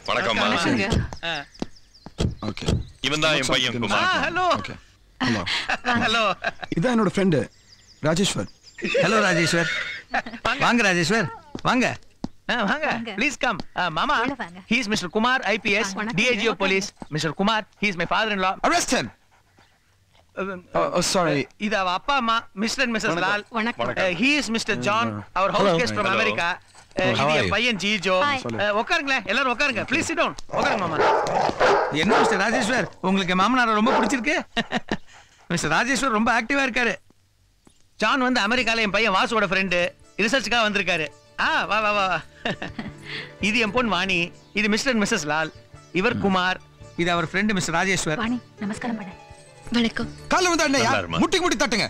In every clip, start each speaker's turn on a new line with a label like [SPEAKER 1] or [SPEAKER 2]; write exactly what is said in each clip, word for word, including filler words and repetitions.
[SPEAKER 1] வணக்கம்மா.
[SPEAKER 2] ஓகே.
[SPEAKER 1] இவன் தான் என் பையன் Kumar.
[SPEAKER 3] Hello.
[SPEAKER 2] Okay. Hello.
[SPEAKER 3] Hello.
[SPEAKER 2] இதான் என்னோட ஃப்ரெண்ட் ராஜேஸ்வர்.
[SPEAKER 4] ஹலோ ராஜேஸ்வர். வாங்க ராஜேஸ்வர். வாங்க.
[SPEAKER 3] வாங்க. Please come. மாமா, he is Mister Kumar, I P S, D I G of Police. Mister Kumar, he is my father-in-law.
[SPEAKER 2] Arrest him. Oh, oh sorry.
[SPEAKER 3] இது அவ அப்பா அம்மா mister and missus Lal. He is Mister John, our house guest from America. இது என் பையன் ஜீஜோ. உட்காருங்க எல்லாரும் உட்காருங்க. Please sit down. உட்காருங்க மாமா.
[SPEAKER 4] என்ன மிஸ்டர் ராஜேஸ்வர் உங்களுக்கு மாமனார ரொம்ப பிடிச்சிருக்கு? மிஸ்டர் ராஜேஸ்வர் ரொம்ப ஆக்டிவா இருக்காரு.
[SPEAKER 3] ஜான் வந்து அமெரிக்கால என் பையன் வாசுவோட ஃப்ரெண்ட் ரிசர்ச்சுக்காக வந்திருக்காரு. ஆ வா வா வா. இது என் பொண்ணு வாணி. இது மிஸ்டர் அண்ட் மிஸ்ஸஸ் லால். இவர் குமார்.
[SPEAKER 4] இது அவர் ஃப்ரெண்ட் மிஸ்டர் ராஜேஸ்வர்.
[SPEAKER 5] வாணி நமஸ்காரம் பண்ணு. வணக்கம்.
[SPEAKER 2] கால்ல வந்து அண்ணா முட்டி முட்டி தட்டுங்க.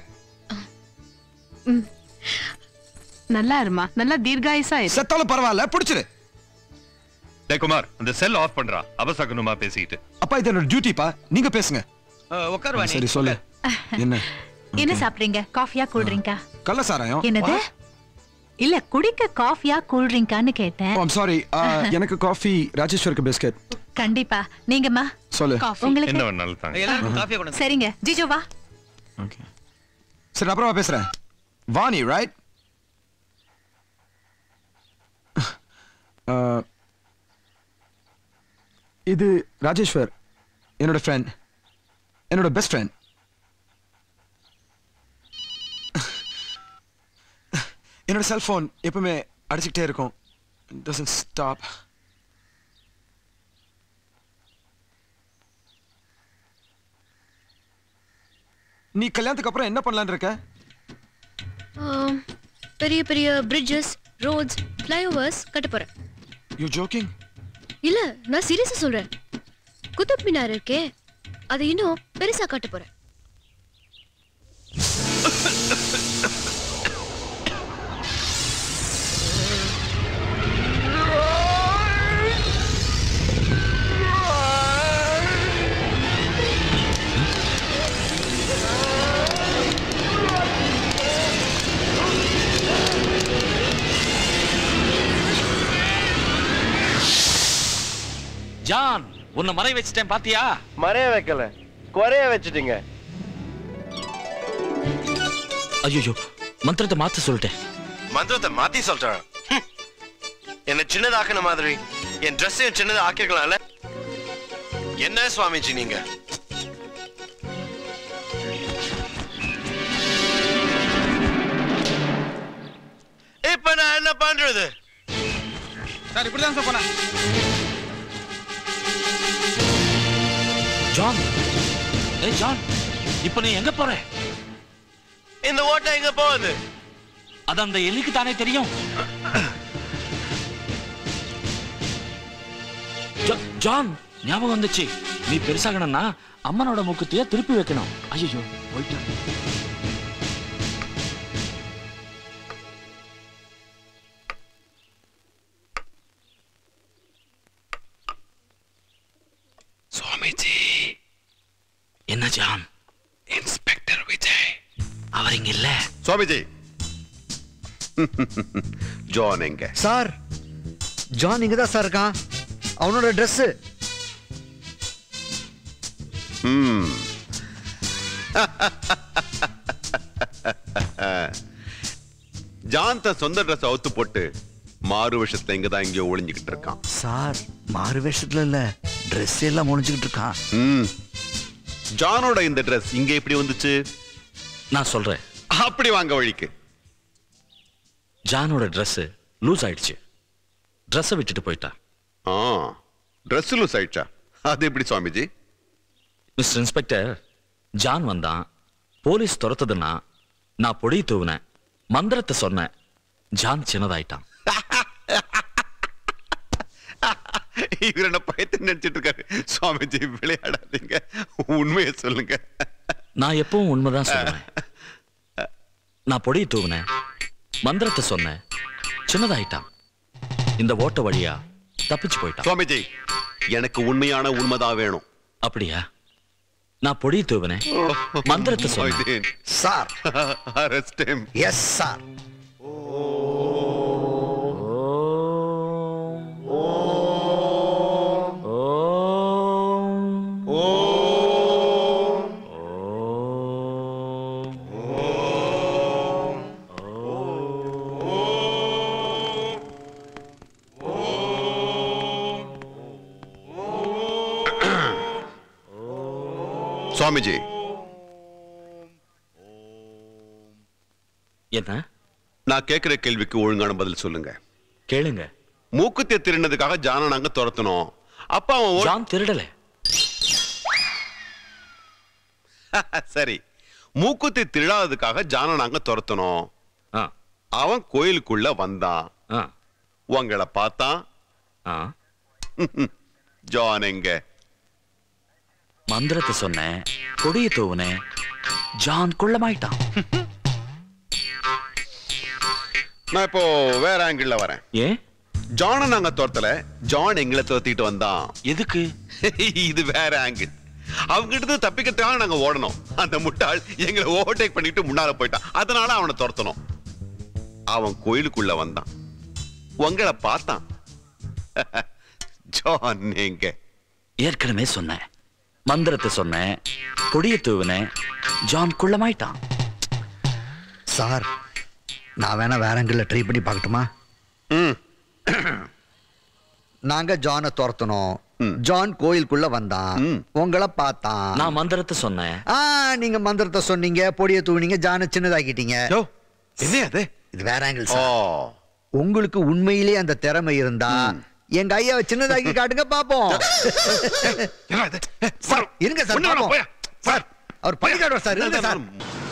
[SPEAKER 6] நல்லா இருமா. நல்லா தீர்காயுசா இரு.
[SPEAKER 2] செத்தாலும் பரவாயில்ல பிடிச்சிரு.
[SPEAKER 1] டேய் குமார் அந்த செல் ஆஃப் பண்றா. அவசகனுமா பேசிட்டு.
[SPEAKER 2] அப்பா இது என்னோட டியூட்டிப்பா. நீங்க பேசுங்க.
[SPEAKER 3] உட்கார் வாணி.
[SPEAKER 2] சரி சொல்லு. என்ன?
[SPEAKER 5] என்ன சாப்பிடுறீங்க? காஃபியா கூல் ட்ரிங்கா?
[SPEAKER 2] கள்ள சாராயம்.
[SPEAKER 5] என்னது? இல்ல குடிக்க காஃபியா கூல் ட்ரிங்கான்னு கேட்டேன்.
[SPEAKER 2] I am sorry. எனக்கு காஃபி, ராஜேஸ்வருக்கு பிஸ்கட்.
[SPEAKER 5] கண்டிப்பா. நீங்கம்மா?
[SPEAKER 2] சொல்லு.
[SPEAKER 5] உங்களுக்கு
[SPEAKER 1] என்ன வேணாலும் தாங்க.
[SPEAKER 3] எல்லாரும் காஃபி கொண்டு.
[SPEAKER 5] சரிங்க. ஜிஜோ வா.
[SPEAKER 2] ஓகே. சரி அப்புறமா பேசுறேன். வாணி ரைட்? இது ராஜேஸ்வர் என்னோட ஃப்ரெண்ட், என்னோட பெஸ்ட் ஃப்ரெண்ட். என்னோட செல்போன் எப்பவுமே அடிச்சுக்கிட்டே இருக்கும். doesn't stop. நீ கல்யாணத்துக்கு அப்புறம் என்ன பண்ணலாம்னு இருக்க?
[SPEAKER 7] பெரிய பெரிய bridges, roads, flyovers கட்ட போறேன்.
[SPEAKER 2] You joking?
[SPEAKER 7] இல்ல, நான் சீரியஸா சொல்றேன். குதுப் மினார் இருக்கே, அதை இன்னும் பெருசா கட்ட போறேன்.
[SPEAKER 8] ஜான், உன்னை மறைய வச்சிட்டேன் பாத்தியா?
[SPEAKER 9] மறைய வைக்கல, குறைய வச்சிட்டீங்க.
[SPEAKER 8] ஐயோ, மந்திரத்தை மாத்த சொல்லிட்டேன்.
[SPEAKER 9] மந்திரத்தை மாத்தி சொல்றேன். என்ன சின்னதாக்குன மாதிரி என் ட்ரெஸ்ஸையும் சின்னதா ஆக்கிருக்கலாம்ல. என்ன சுவாமிஜி நீங்க? இப்ப நான் என்ன பண்றது?
[SPEAKER 4] சார் இப்படிதான் சார் போனேன்.
[SPEAKER 8] ஜான், ஏய் ஜான், இப்போ நீ எங்க போற?
[SPEAKER 9] இந்த ஓட்டை எங்க போகுது?
[SPEAKER 8] அது அந்த எலிக்கு தானே தெரியும். ஜான், ஞாபகம் வந்துச்சு. நீ பெருசாகணும்னா அம்மனோட மூக்குத்திய திருப்பி வைக்கணும். ஐயோ போயிட்டு.
[SPEAKER 9] சுவாமிஜி.
[SPEAKER 8] என்ன ஜான்?
[SPEAKER 9] இன்ஸ்பெக்டர் விஜய்.
[SPEAKER 8] அவர் இங்க இல்ல.
[SPEAKER 9] சுவாமிஜி. ஜான் எங்க?
[SPEAKER 10] சார், ஜான் இங்க தான் சார் இருக்கான். அவனோட ட்ரெஸ்.
[SPEAKER 9] ம். ஜான் தன் சொந்த ட்ரெஸ் அவுத்து போட்டு மாறு வேஷத்துல இங்க தான் இங்க ஒளிஞ்சுக்கிட்டு இருக்கான்.
[SPEAKER 10] சார், மாறு வேஷத்துல இல்ல, ட்ரெஸ் எல்லாம் ஒளிஞ்சுக்கிட்டு இருக்கான்.
[SPEAKER 9] ம். ஜானோட இந்த ட்ரெஸ் இங்க எப்படி வந்துச்சு?
[SPEAKER 8] நான் சொல்றேன்.
[SPEAKER 9] அப்படி வாங்க வழிக்கு.
[SPEAKER 8] ஜானோட ட்ரெஸ் லூஸ் ஆயிடுச்சு. ட்ரெஸ்ஸை விட்டுட்டு போயிட்டா.
[SPEAKER 9] ஆ, ட்ரெஸ் லூஸ் ஆயிடுச்சா? அது எப்படி சுவாமிஜி?
[SPEAKER 8] மிஸ்டர் இன்ஸ்பெக்டர், ஜான் வந்தான். போலீஸ் துரத்துதுன்னா நான் பொடி தூவினேன், மந்திரத்தை சொன்னேன். ஜான் சின்னதாயிட்டான்.
[SPEAKER 9] இவர் என்ன பயத்தை நினைச்சிட்டு இருக்காரு. சுவாமிஜி விளையாடாதீங்க, உண்மையை சொல்லுங்க.
[SPEAKER 8] நான் எப்பவும் உண்மைதான் சொல்லுவேன். நான் பொடி தூவினேன், மந்திரத்தை சொன்னேன், சின்னதாயிட்டான். இந்த ஓட்ட வழியா தப்பிச்சு போயிட்டான்.
[SPEAKER 9] சுவாமிஜி, எனக்கு உண்மையான உண்மைதான் வேணும்.
[SPEAKER 8] அப்படியா? நான் பொடி தூவினேன், மந்திரத்தை சொன்னேன்.
[SPEAKER 10] Sir,
[SPEAKER 9] arrest him.
[SPEAKER 10] Yes sir.
[SPEAKER 11] Swamiji,
[SPEAKER 8] என்ன?
[SPEAKER 11] நான் கேட்கிற கேள்விக்கு ஒழுங்கான பதில் சொல்லுங்க.
[SPEAKER 8] கேளுங்க.
[SPEAKER 11] மூக்குத்திய திருடினதுக்காக ஜான நாங்க துரத்தணும். அப்ப அவன்
[SPEAKER 8] ஜான் திருடல.
[SPEAKER 11] சரி, மூக்குத்தி திருடாததுக்காக ஜான நாங்க துரத்தணும். அவன் கோயிலுக்குள்ள வந்தான், உங்களை பார்த்தான். ஜான் எங்க?
[SPEAKER 8] மந்திரத்தை சொன்னேன், கொடிய தூவுனேன், ஜான் குள்ளமாயிட்டான்.
[SPEAKER 11] நான் இப்போ வேற ஆங்கிள் வரேன்.
[SPEAKER 8] ஏன்?
[SPEAKER 11] ஜான நாங்க துரத்தல, ஜான் எங்களை துரத்திட்டு வந்தான்.
[SPEAKER 8] எதுக்கு?
[SPEAKER 11] இது வேற ஆங்கிள். அவங்க கிட்ட தப்பிக்கிறதுக்காக நாங்க ஓடணும். அந்த முட்டாள் எங்களை ஓவர்டேக் பண்ணிட்டு முன்னால போயிட்டான். அதனால அவனை துரத்தணும். அவன் கோயிலுக்குள்ள வந்தான், உங்களை பார்த்தான். ஜான் எங்க?
[SPEAKER 8] ஏற்கனவே சொன்னேன், மந்திரத்தை சொன்னேன், கொடிய தூவுனேன், ஜான் குள்ளமாயிட்டான்.
[SPEAKER 10] சார், நான் வேணா வேற ஆங்கிள் ட்ரை பண்ணி பார்க்கட்டுமா? நாங்க ஜானை துரத்தணும், ஜான் கோயிலுக்குள்ள வந்தான், உங்களை பார்த்தான்.
[SPEAKER 8] நான் மந்திரத்தை சொன்னேன்.
[SPEAKER 10] ஆ, நீங்க மந்திரத்தை சொன்னீங்க, பொடிய தூவினீங்க, ஜானை சின்னதாக்கிட்டீங்க.
[SPEAKER 11] என்ன அது?
[SPEAKER 10] இது வேற ஆங்கிள் சார். உங்களுக்கு உண்மையிலே அந்த திறமை இருந்தா எங்க ஐயாவை சின்னதாக்கி காட்டுங்க பாப்போம். இருங்க சார், பாப்போம். சார், அவர் பண்ணி காட்டுவார் சார். இருங்க சார்.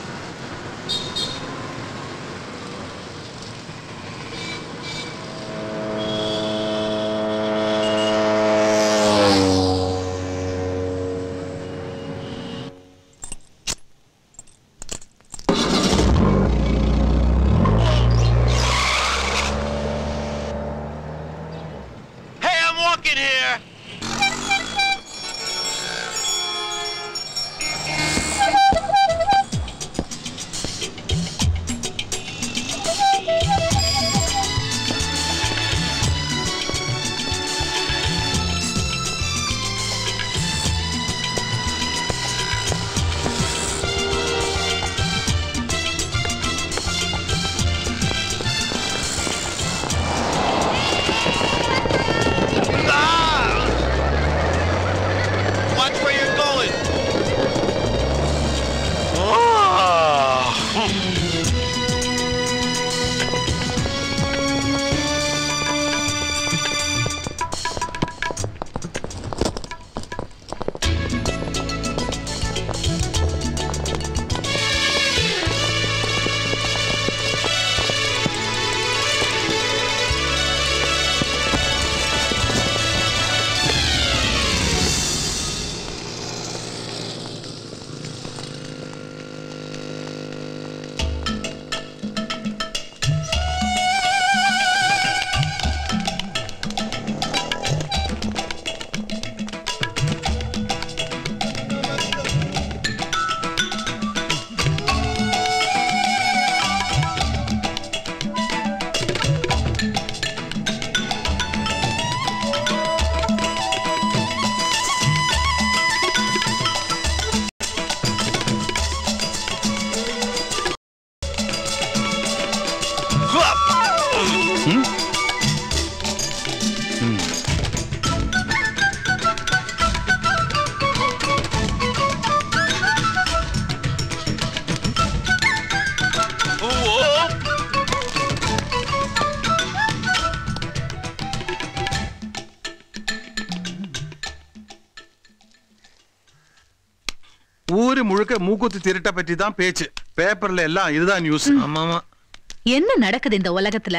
[SPEAKER 4] ஊரு முழுக்க மூக்குத்தி திருட்ட பற்றி தான் பேச்சு. பேப்பர்ல எல்லாம் இதுதான் நியூஸ். ஆமாமா.
[SPEAKER 5] என்ன நடக்குது இந்த உலகத்துல?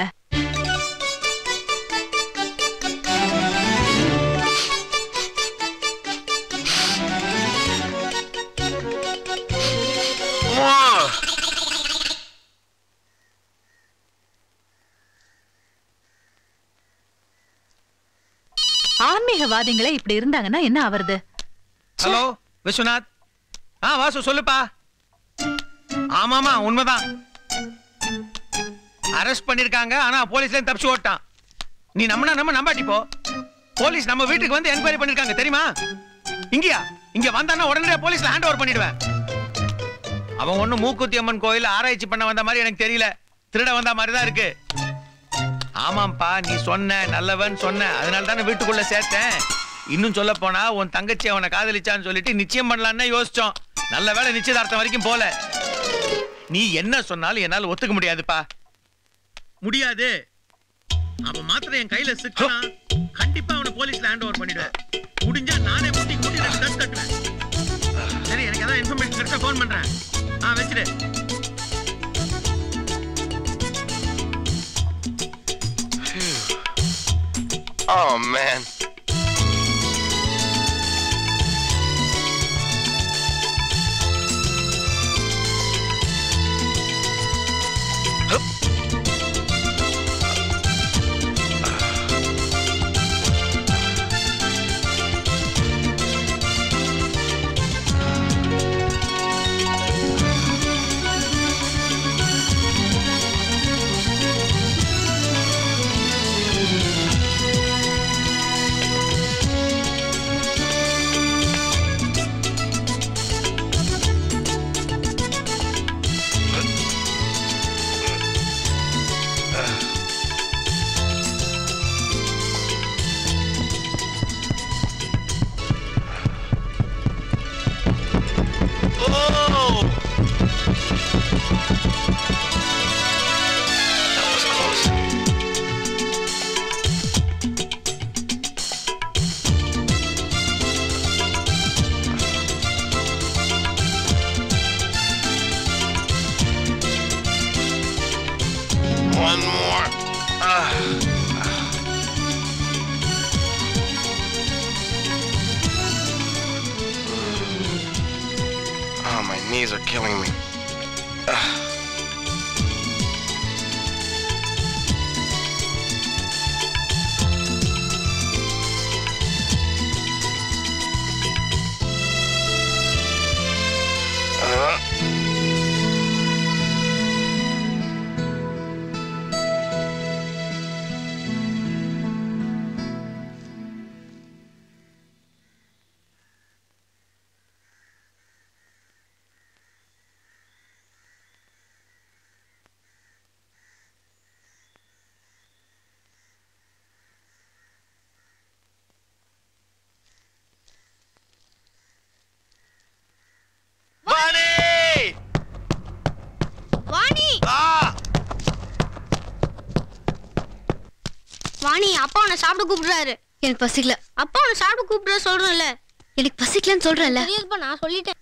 [SPEAKER 5] ஆன்மீகவாதிகளே இப்படி இருந்தாங்கன்னா என்ன ஆவறது?
[SPEAKER 3] ஹலோ விஸ்வநாத். ஆ வாசு சொல்லுப்பா. ஆமாமா உண்மைதான். அரெஸ்ட் பண்ணிருக்காங்க, ஆனா போலீஸ்ல தப்பிச்சு ஓட்டான். நீ நம்மனா நம்ம நம்பாட்டி போ. போலீஸ் நம்ம வீட்டுக்கு வந்து என்கொயரி பண்ணிருக்காங்க தெரியுமா? இங்கயா? இங்க வந்தானா உடனே போலீஸ்ல ஹேண்ட் ஓவர் பண்ணிடுவேன். அவன் ஒண்ணு மூக்குத்தி அம்மன் கோயில் ஆராய்ச்சி பண்ண வந்த மாதிரி எனக்கு தெரியல, திருட வந்த மாதிரி தான் இருக்கு. ஆமாம்பா, நீ சொன்ன நல்லவன் சொன்ன, அதனால தானே வீட்டுக்குள்ள சேர்த்தேன். இன்னும் சொல்ல போனா உன் தங்கச்சி அவனை காதலிச்சான்னு சொல்லிட்டு நிச்சயம் பண்ணலான்னு யோசிச்சோம். நல்ல வேளை நிச்சயதார்த்தம் வரைக்கும் போல. நீ என்ன சொன்னாலும் என்னால ஒத்துக்க முடியாதுப்பா. முடியாது. அவன் மாத்திரம் என் கையில சிக்கினா கண்டிப்பா அவனை போலீஸ்ல ஹேண்ட் ஓவர் பண்ணிடுவேன். முடிஞ்சா நானே முட்டி முட்டி ரெண்டு கட் கட்டுவேன். சரி, எனக்கு ஏதாவது இன்ஃபர்மேஷன் கிடைச்சா ஃபோன் பண்றேன். ஆ வச்சிரு.
[SPEAKER 9] Oh man. One more. Uh. Oh, my knees are killing me. Uh. Uh.
[SPEAKER 7] Vani, அப்பா உன்னை சாப்பிட கூப்பிடுறாரு. எனக்கு பசிக்கல. அப்பா உன்னை சாப்பிட கூப்பிடுற சொல்றேன்ல. எனக்கு பசிக்கலன்னு சொல்றேன்ல. தெரியாதுப்பா, நான் சொல்லிட்டேன்.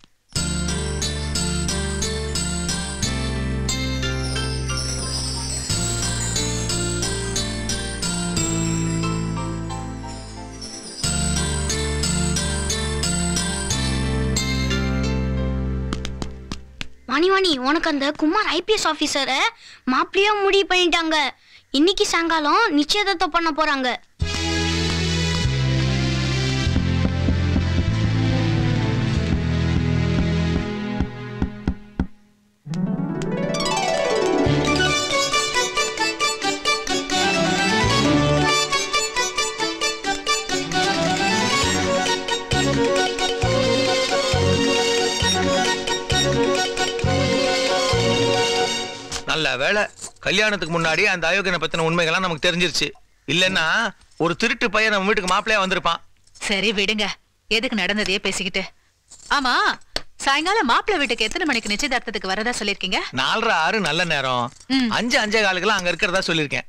[SPEAKER 7] வாணி வாணி, உனக்கு அந்த குமார் ஐபிஎஸ் ஆபீசரை மாப்பிள்ளையா முடிவு பண்ணிட்டாங்க. இன்னைக்கு சாயங்காலம் நிச்சயதார்த்தம் பண்ண போறாங்க.
[SPEAKER 3] நல்ல வேளை கல்யாணத்துக்கு முன்னாடி அந்த அயோக்கியனை பத்தின உண்மைகள்லாம் நமக்கு தெரிஞ்சிருச்சு. இல்லன்னா ஒரு திருட்டு பையன் நம்ம வீட்டுக்கு மாப்பிள்ளையா வந்திருப்பான்.
[SPEAKER 5] சரி விடுங்க, எதுக்கு நடந்ததையே பேசிக்கிட்டு. ஆமா, சாயங்காலம் மாப்பிள்ளை வீட்டுக்கு எத்தனை மணிக்கு நிச்சயதார்த்தத்துக்கு வரதா சொல்லிருக்கீங்க?
[SPEAKER 3] நாலரை ஆறு நல்ல நேரம். அஞ்சு அஞ்சே காலுக்கெல்லாம் அங்க இருக்கிறதா சொல்லிருக்கேன்.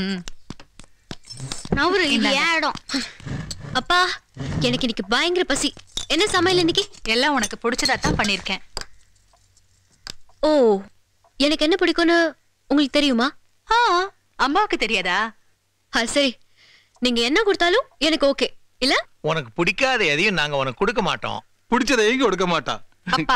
[SPEAKER 7] அப்பா, எனக்கு இன்னைக்கு பயங்கர பசி. என்ன சமையல் இன்னைக்கு?
[SPEAKER 5] எல்லாம் உனக்கு பிடிச்சதா தான் பண்ணிருக்கேன்.
[SPEAKER 7] ஓ, எனக்கு என்ன பிடிக்கும்னு உங்களுக்கு தெரியுமா?
[SPEAKER 5] அம்மாவுக்கு தெரியாதா?
[SPEAKER 7] சரி, நீங்க என்ன கொடுத்தாலும் எனக்கு ஓகே. இல்ல
[SPEAKER 3] உனக்கு பிடிக்காத எதையும் நாங்க உனக்கு கொடுக்க மாட்டோம்.
[SPEAKER 2] பிடிச்சதையும் கொடுக்க மாட்டோம்.
[SPEAKER 5] அப்பா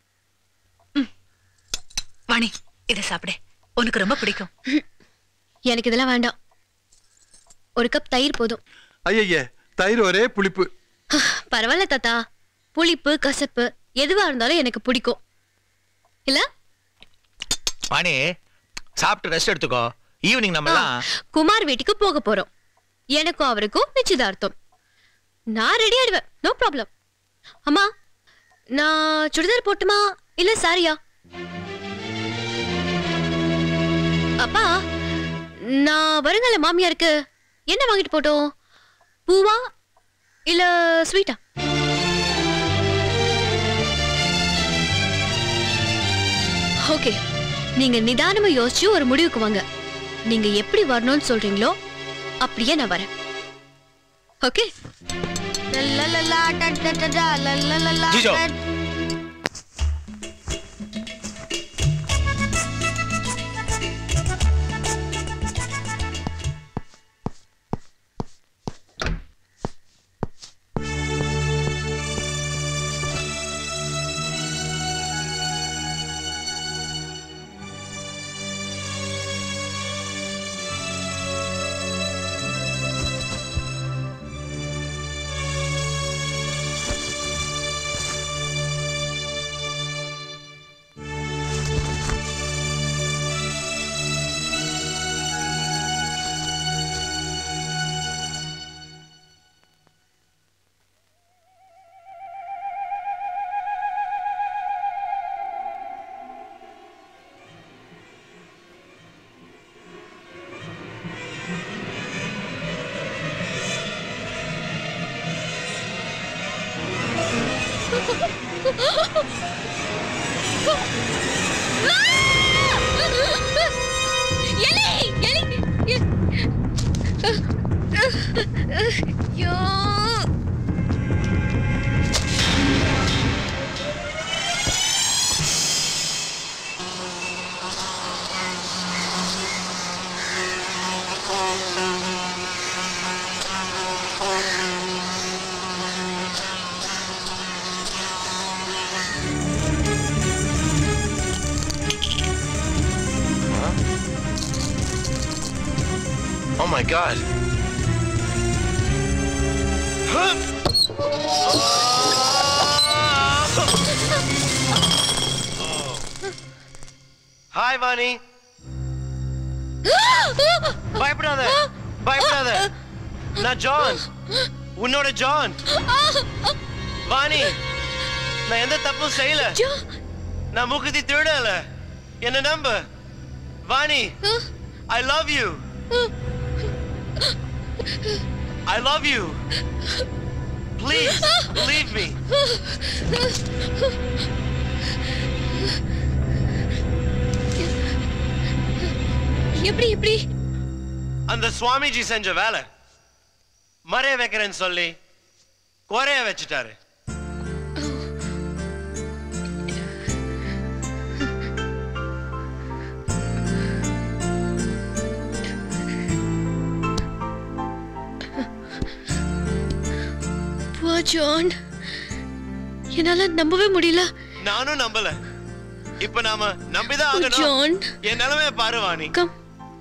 [SPEAKER 5] வாணி, இத சாப்பிடு, உனக்கு ரொம்ப பிடிக்கும்.
[SPEAKER 7] எனக்கு இதெல்லாம் வேண்டாம். ஒரு கப் தயிர் போதும்.
[SPEAKER 2] ஐயே, தயிர் ஒரே புளிப்பு.
[SPEAKER 7] பரவாயில்ல தாத்தா, புளிப்பு கசப்பு எதுவா இருந்தாலும் எனக்கு பிடிக்கும். இல்ல
[SPEAKER 3] வாணி, சாப்பிட்டு ரெஸ்ட் எடுத்துக்கோ. ஈவினிங் நம்ம எல்லாம்
[SPEAKER 7] குமார் வீட்டுக்கு போக போறோம். எனக்கும் அவருக்கும் நிச்சயதார்த்தம். நான் ரெடி ஆயிடுவேன், நோ ப்ராப்ளம். அம்மா, நான் சுடிதார் போட்டுமா இல்ல சாரியா? அப்பா, நான் வருங்கால மாமியாருக்கு என்ன வாங்கிட்டு போட்டோம்? பூவா இல்ல ஸ்வீட்டா? ஓகே, நீங்க நிதானமா யோசிச்சு ஒரு முடிவுக்கு வாங்க. நீங்க எப்படி வரணும்னு சொல்றீங்களோ அப்படியே நான் வரேன். Okay?
[SPEAKER 3] Jijo
[SPEAKER 9] Oh my God. Huh? Oh. Hi, Vani. பயப்படாத பயப்படாத நான் ஜான் உன்னோட ஜான் வாணி நான் எந்த தப்பும் செய்யல நான் மூக்குத்தி திருடல என்ன நம்பு Vani I love you I love you please believe me
[SPEAKER 7] எப்படி எப்படி
[SPEAKER 9] அந்த சுவாமிஜி செஞ்ச வேலை மறைய வைக்கிறேன்னு சொல்லி குறைய வச்சுட்டாரு
[SPEAKER 7] ஜான் என்னால நம்பவே முடியல
[SPEAKER 9] நானும் நம்பல இப்ப நாம நம்பிதான் ஆகணும்
[SPEAKER 7] ஜான்
[SPEAKER 9] என் நிலைமைய பாரு வாணி
[SPEAKER 7] கம்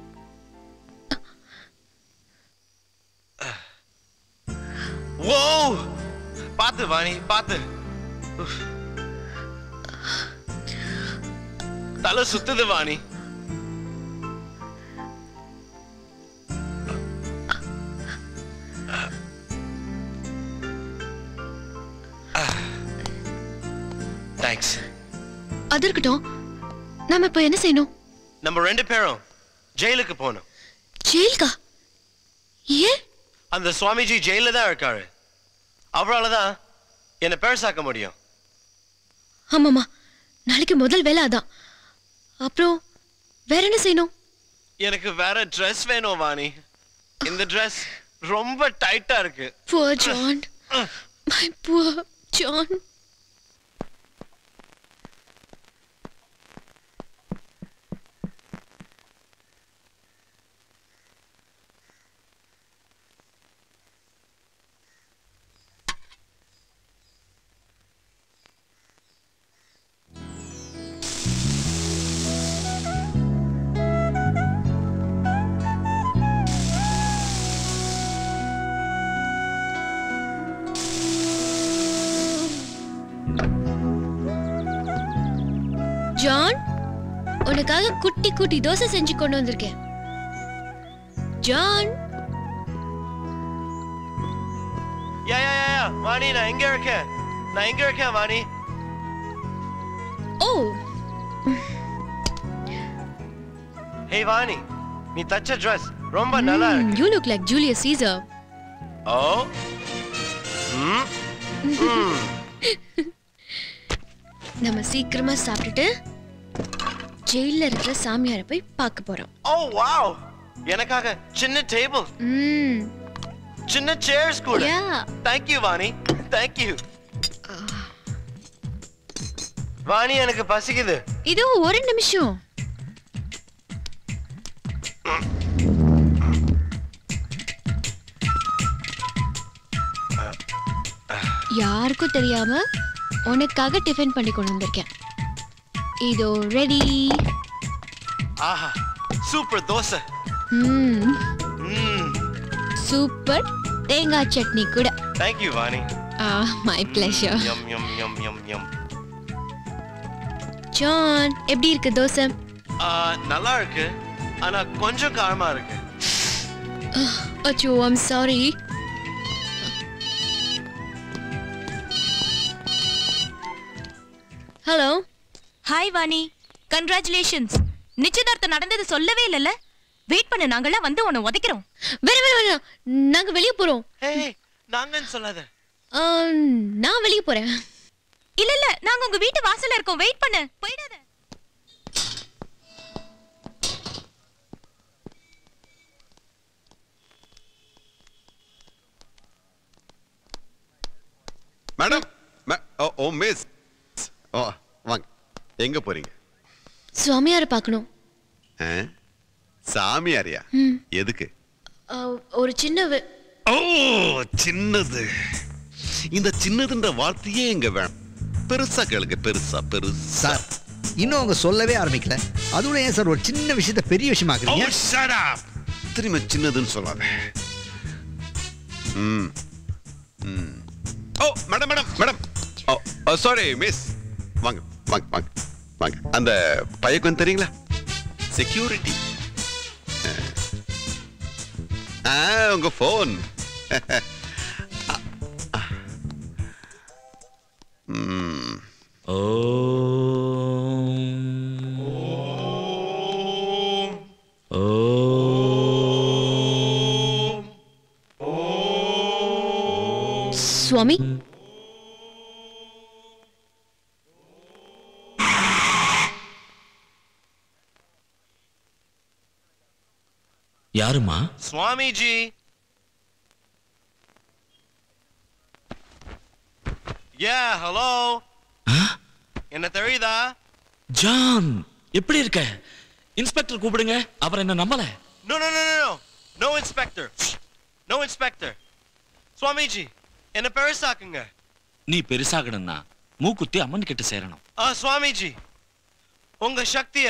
[SPEAKER 9] ஓ பாத்து வாணி பாத்து தலை சுத்துது வாணி தேங்க்ஸ்
[SPEAKER 7] அது இருக்கட்டும் நாம இப்ப என்ன செய்யணும்
[SPEAKER 9] நம்ம ரெண்டு பேரும் ஜெயிலுக்கு போகணும்
[SPEAKER 7] ஜெயிலுக்கா ஏன்
[SPEAKER 9] அந்த சுவாமிஜி ஜெயில தான் இருக்காரு அவராலதான் என்ன பெருசாக்க முடியும்
[SPEAKER 7] ஆமாமா நாளைக்கு முதல் வேலை அதான் அப்புறம் வேற என்ன செய்யணும்
[SPEAKER 9] எனக்கு வேற Dress வேணும் வாணி இந்த Dress ரொம்ப டைட்டா இருக்கு
[SPEAKER 7] poor John my poor John John உனக்காக குட்டி குட்டி தோசை செஞ்சு கொண்டு வந்திருக்கேன் ஜான்
[SPEAKER 9] யா யா யா வாணி நான் எங்க இருக்கேன் நான் எங்க இருக்கேன் வாணி
[SPEAKER 7] ஓ
[SPEAKER 9] ஹே வாணி நீ தச்ச Dress ரொம்ப நல்லா இருக்கு
[SPEAKER 7] you look like Julius Caesar
[SPEAKER 9] ஓ ம் ம்
[SPEAKER 7] நம்ம சீக்கிரமா சாப்பிட்டுட்டு ஜெயில்ல இருக்கிற சாமியாரை போய் பார்க்க போறோம்.
[SPEAKER 9] ஓ வாவ், எனக்காக சின்ன டேபிள்,
[SPEAKER 7] ம்,
[SPEAKER 9] சின்ன சேர்ஸ் கூட.
[SPEAKER 7] Yeah.
[SPEAKER 9] Thank you Vani, thank you. Vani எனக்கு பசிக்குது.
[SPEAKER 7] இதோ ஒரு நிமிஷம். யாருக்கும் தெரியாம உனக்காக டிஃபன் பண்ணி கொண்டு வந்திருக்கேன். இதோ ரெடி.
[SPEAKER 9] ஆஹா, சூப்பர் தோசை.
[SPEAKER 7] ம்,
[SPEAKER 9] ம்,
[SPEAKER 7] சூப்பர் தேங்காய் சட்னி கூட.
[SPEAKER 9] thank you Vani.
[SPEAKER 7] My pleasure.
[SPEAKER 9] Yum yum yum yum yum.
[SPEAKER 7] John, எப்படி இருக்கு தோசை?
[SPEAKER 9] நல்லா இருக்கு, ஆனா கொஞ்சம் காரமா இருக்கு.
[SPEAKER 7] அச்சோ, I'm sorry. Hello.
[SPEAKER 12] Hi Vani, congratulations. நிச்சயதார்த்தம் நடந்தது சொல்லவே இல்லல்ல. வெயிட் பண்ணு, நாங்கெல்லாம் வந்து உன்னை உதைக்கிறோம்.
[SPEAKER 7] வேற வேற வேற, நாங்க வெளிய போறோம்.
[SPEAKER 9] ஏய், நாங்கன்னு சொல்லாத.
[SPEAKER 7] நான் வெளிய போறேன்.
[SPEAKER 12] இல்ல இல்ல, நாங்க உங்க வீட்டு வாசல்ல இருக்கோம். வெயிட் பண்ணு, போயிடாத.
[SPEAKER 11] மேடம், ஓ மிஸ், ஓ வாங்க. எங்க போறீங்க?
[SPEAKER 7] சுவாமியாரை பார்க்கணும்.
[SPEAKER 11] சாமியாரியா? எதுக்கு?
[SPEAKER 7] ஒரு சின்ன.
[SPEAKER 11] ஓ சின்னது. இந்த சின்னதுன்ற வார்த்தையே எங்க வேணும். பெருசா கேளுங்க, பெருசா பெருசா.
[SPEAKER 10] சார், இன்னும் அவங்க சொல்லவே ஆரம்பிக்கல, அதுல ஏன் சார் ஒரு சின்ன விஷயத்தை பெரிய விஷயமாக்குறீங்க?
[SPEAKER 11] Oh, shut up. திரும்ப சின்னதுன்னு சொல்லாத. ம் ம். Oh madam madam madam. Oh sorry miss. வாங்க வாங்க வாங்க வாங்க. அந்த பையன் தெரியுங்களா? செக்யூரிட்டி. ஆ உங்க ஃபோன். ம்.
[SPEAKER 8] ஓ ஓ
[SPEAKER 7] சுவாமி,
[SPEAKER 8] யாருமா?
[SPEAKER 9] சுவாமிஜி. Yeah hello. என்ன தெரியுதா?
[SPEAKER 8] ஜான், எப்படி இருக்க? இன்ஸ்பெக்டர் கூப்பிடுங்க. அவர் என்ன நம்பல.
[SPEAKER 9] No no no no no inspector, no inspector. Swamiji, என்ன பெருசாக்குங்க.
[SPEAKER 8] நீ பெருசாகணும்னா மூக்குத்தி அம்மன் கிட்ட சேரணும்.
[SPEAKER 9] ஆ சுவாமிஜி, உங்க சக்திய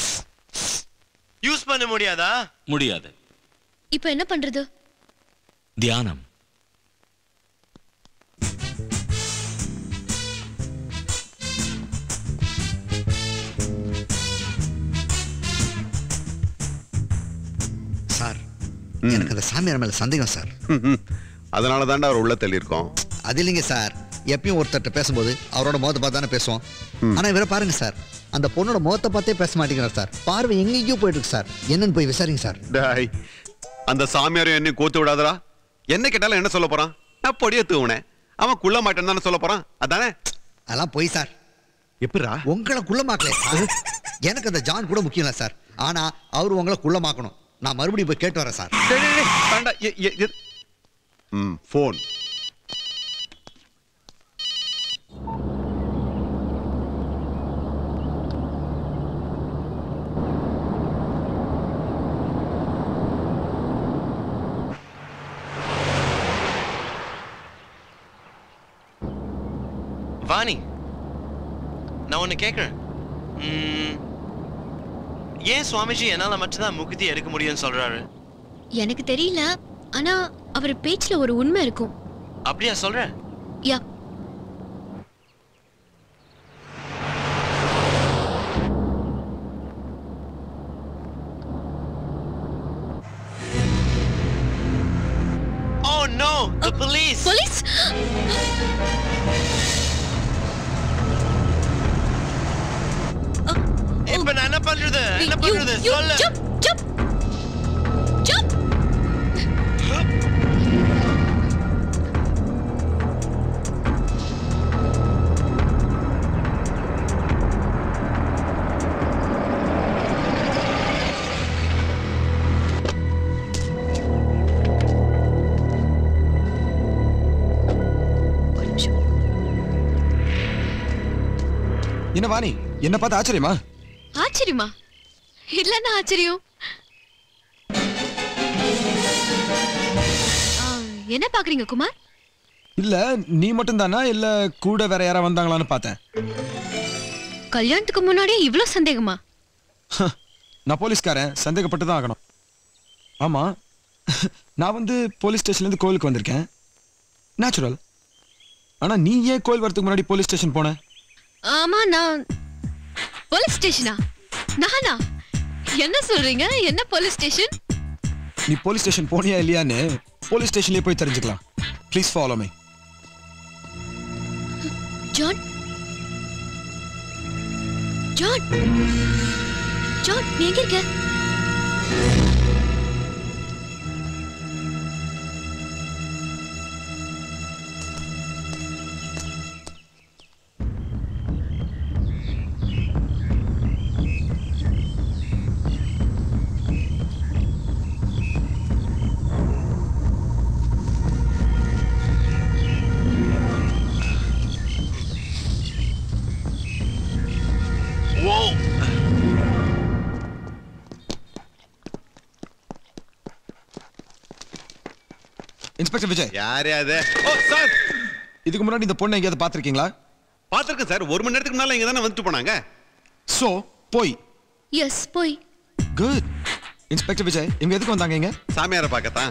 [SPEAKER 9] யூஸ் பண்ண முடியாதா?
[SPEAKER 8] முடியாது.
[SPEAKER 7] இப்போ என்ன பண்றது?
[SPEAKER 8] தியானம்.
[SPEAKER 10] சார், எனக்கு அந்த சாமியார் மேல சந்தேகம் சார்.
[SPEAKER 11] அதனால தாண்டா அவர் உள்ள தள்ளியிருக்கோம்.
[SPEAKER 10] அது இல்லைங்க சார், எப்பயும் ஒருத்தர்கிட்ட பேசும்போது அவரோட முகத்தை பார்த்து தானே பேசுவோம். ஆனா இவரை பாருங்க சார், அந்த பொண்ணோட முகத்தை பார்த்தே பேச மாட்டேங்கிறார் சார். பார்வை எங்கேயோ போயிட்டு இருக்கு சார். என்னன்னு போய் விசாரிங்க சார்.
[SPEAKER 11] டாய், அந்த சாமியாரையும் என்ன கோத்து விடாதடா. என்ன கேட்டாலும் என்ன சொல்ல போறான்? நான் பொடிய தூவுனேன், அவன் குள்ள மாட்டேன்னு தானே சொல்ல போறான். அதானே?
[SPEAKER 10] அதெல்லாம் போய் சார்.
[SPEAKER 11] எப்படிரா?
[SPEAKER 10] உங்களை குள்ளமாக்கல சார். எனக்கு அந்த ஜான் கூட முக்கியம் இல்லை சார். ஆனா அவர் உங்களை குள்ளமாக்கணும். நான் மறுபடியும் போய் கேட்டு வரேன் சார்.
[SPEAKER 11] ம் ஃபோன்.
[SPEAKER 9] வாணி, நான் ஒன்னு கேக்குறேன். ஏன் சுவாமிஜி என்னால மட்டும்தான் முக்குத்தி எடுக்க முடியும்னு சொல்றாரு?
[SPEAKER 7] எனக்கு தெரியல, ஆனா அவர் பேச்சுல ஒரு உண்மை இருக்கும்.
[SPEAKER 9] அப்படியா சொல்ற?
[SPEAKER 7] யா.
[SPEAKER 9] Oh no, the police.
[SPEAKER 7] Police?
[SPEAKER 9] இப்ப நான் என்ன பண்றது? என்ன பண்றது? சொல்லு.
[SPEAKER 7] Jump jump jump.
[SPEAKER 2] என்ன வாணி என்ன பார்த்து ஆச்சரியமா?
[SPEAKER 7] ஆச்சரியமா? இல்லன்னா ஆச்சரியம். என்ன பாக்குறீங்க குமார்?
[SPEAKER 2] இல்ல நீ மட்டும் தானா இல்ல கூட வேற யாரா வந்தாங்களான்னு பார்த்தேன்.
[SPEAKER 7] கல்யாணத்துக்கு முன்னாடியே இவ்ளோ சந்தேகமா?
[SPEAKER 2] நான் போலீஸ்காரன், சந்தேகப்பட்டு தான் ஆகணும். ஆமா, நான் வந்து போலீஸ் ஸ்டேஷன்ல இருந்து கோயிலுக்கு வந்திருக்கேன். நேச்சுரல். ஆனா நீ ஏன் கோயில் வரதுக்கு முன்னாடி போலீஸ் ஸ்டேஷன் போன?
[SPEAKER 7] ஆமா, நான் போலீஸ் ஸ்டேஷனா? நானா? என்ன சொல்றீங்க? என்ன போலீஸ் ஸ்டேஷன்?
[SPEAKER 2] நீ போலீஸ் ஸ்டேஷன் போனியா இல்லையான்னு போலீஸ் ஸ்டேஷன்லயே போய் தெரிஞ்சுக்கலாம். Please follow me.
[SPEAKER 7] John John John நீ எங்க இருக்க?
[SPEAKER 2] இன்ஸ்பெக்டர் விஜய்.
[SPEAKER 11] யாரே அது? ஓ சார்,
[SPEAKER 2] இதுக்கு முன்னாடி இந்த பொண்ணை எங்கேயாவது பார்த்திருக்கீங்களா?
[SPEAKER 11] பார்த்திருக்கேன் சார். ஒரு மணி நேரத்துக்கு முன்னால இங்க தானே வந்துட்டு போனாங்க.
[SPEAKER 2] சோ போய்.
[SPEAKER 7] எஸ் போய்.
[SPEAKER 2] குட். இன்ஸ்பெக்டர் விஜய் இவங்க எதுக்கு வந்தாங்க இங்க?
[SPEAKER 11] சாமியாரை பார்க்கத்தான்.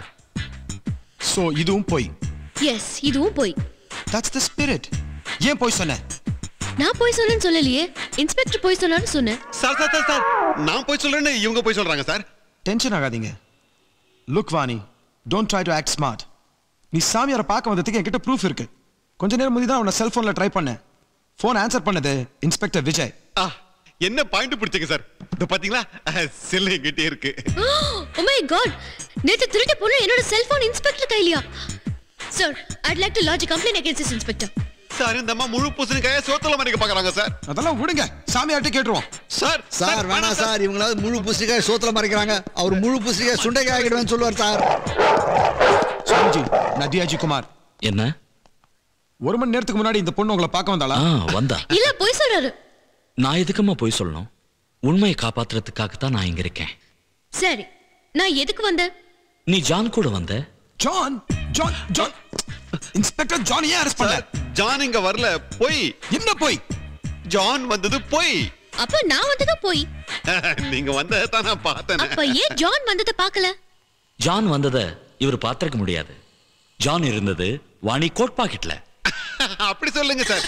[SPEAKER 2] சோ இதுவும் போய்.
[SPEAKER 7] எஸ் இதுவும் போய்.
[SPEAKER 2] That's the spirit. ஏன் போய் சொன்ன?
[SPEAKER 7] நான் போய் சொன்னேன்னு சொல்லலையே, இன்ஸ்பெக்டர் போய் சொன்னான்னு சொன்னேன்.
[SPEAKER 11] சார் சார் சார் நான் போய் சொல்றேன்னு இவங்க போய் சொல்றாங்க சார்.
[SPEAKER 2] டென்ஷன் ஆகாதீங்க. Look Vani, don't try to act smart. நீ சாமியாரை பார்க்க வந்ததுக்கு என்கிட்ட ப்ரூஃப் இருக்கு. கொஞ்ச நேரம் முந்தி தான் அவனை செல்போன்ல ட்ரை பண்ணேன். போன் ஆன்சர் பண்ணது இன்ஸ்பெக்டர் விஜய்.
[SPEAKER 11] என்ன பாயிண்ட் பிடிச்சீங்க சார்? இது பாத்தீங்களா, செல் என்கிட்ட இருக்கு.
[SPEAKER 7] ஓ மை காட், நேத்து திருட்டு பொண்ணு என்னோட செல்போன் இன்ஸ்பெக்டர் கையிலயா? Sir, I'd like to lodge a complaint against this inspector.
[SPEAKER 11] Sir இந்த அம்மா முழு பூசணிக்காய சோத்துல மறைக்க பார்க்கறாங்க சார்.
[SPEAKER 2] அதெல்லாம் விடுங்க, சாமியார்ட்ட கேட்டுருவோம்.
[SPEAKER 11] சார்
[SPEAKER 10] சார் வேணாம் சார், இவங்களாவது முழு பூசணிக்காய சோத்துல மறைக்கிறாங்க. அவர் முழு பூசணிக்காய சுண்டைக்காய் ஆகிடுவேன்னு சொல்லுவார் சார்.
[SPEAKER 2] சுவாமிஜி, நதியாஜி குமார்.
[SPEAKER 8] என்ன?
[SPEAKER 2] ஒரு மணி நேரத்துக்கு முன்னாடி இந்த பொண்ணு உங்களை பார்க்க வந்தாளா?
[SPEAKER 8] வந்தா.
[SPEAKER 7] இல்ல போய் சொல்றாரு.
[SPEAKER 8] நான் எதுக்குமா போய் சொல்லணும்? உண்மையை காப்பாத்துறதுக்காக தான் நான் இங்க இருக்கேன்.
[SPEAKER 7] சரி, நான் எதுக்கு வந்தேன்?
[SPEAKER 8] நீ ஜான் கூட வந்த.
[SPEAKER 2] John John John inspector John ஏன் அரெஸ்ட் பண்ண?
[SPEAKER 11] ஜான் இங்க வரல, போய்.
[SPEAKER 2] என்ன போய்?
[SPEAKER 11] ஜான் வந்தது போய்.
[SPEAKER 7] அப்ப நான் வந்தது போய்.
[SPEAKER 11] நீங்க வந்தத தான் நான் பார்த்தேன்.
[SPEAKER 7] அப்ப ஏன் ஜான் வந்தத பார்க்கல?
[SPEAKER 8] ஜான் வந்தத இவர் பார்த்திருக்க முடியாது. ஜான் இருந்தது வாணி கோட் பாக்கெட்ல.
[SPEAKER 11] அப்படி சொல்லுங்க சார்.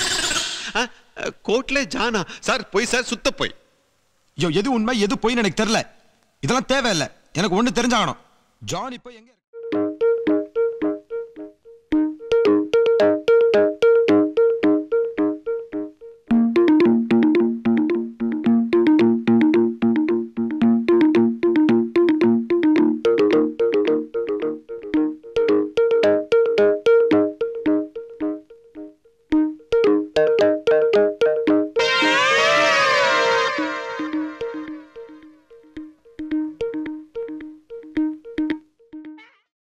[SPEAKER 11] கோட்ல ஜானா? சார் போய் சார், சுத்த போய்.
[SPEAKER 2] யோ, எது உண்மை எது போய்ன்னு எனக்கு தெரியல. இதெல்லாம் தேவையில்லை. எனக்கு ஒண்ணு தெரிஞ்சாகணும். ஜான் இப்ப எங்க?